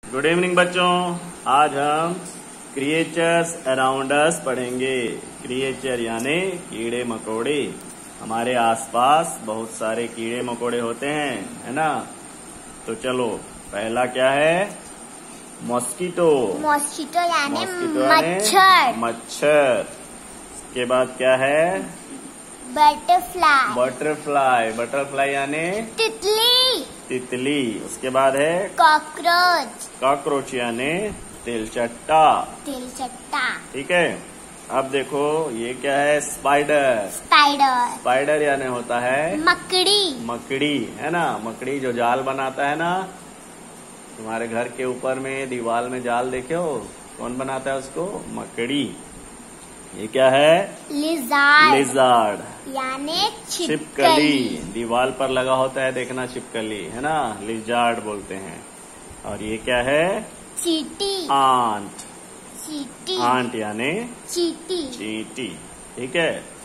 Good evening बच्चों। आज हम क्रिएचर्स अराउंड अस पढ़ेंगे। क्रिएचर यानी कीड़े मकोड़े। हमारे आसपास बहुत सारे कीड़े मकोड़े होते हैं, है ना। तो चलो, पहला क्या है? मॉस्किटो। मॉस्किटो यानी मच्छर। मच्छर। इसके बाद क्या है? बटरफ्लाई। बटरफ्लाई। बटरफ्लाई यानी तितली। तितली। उसके बाद है कॉकरोच। कॉकरोच यानी तिलचट्टा। तिलचट्टा। ठीक है। अब देखो ये क्या है? स्पाइडर। स्पाइडर। स्पाइडर यानी होता है मकड़ी। मकड़ी, है ना। मकड़ी जो जाल बनाता है ना, तुम्हारे घर के ऊपर में दीवार में जाल देखे हो? कौन बनाता है उसको? मकड़ी। ये क्या है? लिजार्ड। लिजार्ड यानी छिपकली। दीवार पर लगा होता है, देखना, छिपकली, है ना। लिजार्ड बोलते हैं। और ये क्या है? चींटी। आंट। चींटी। आंट यानी चींटी। चींटी। ठीक है।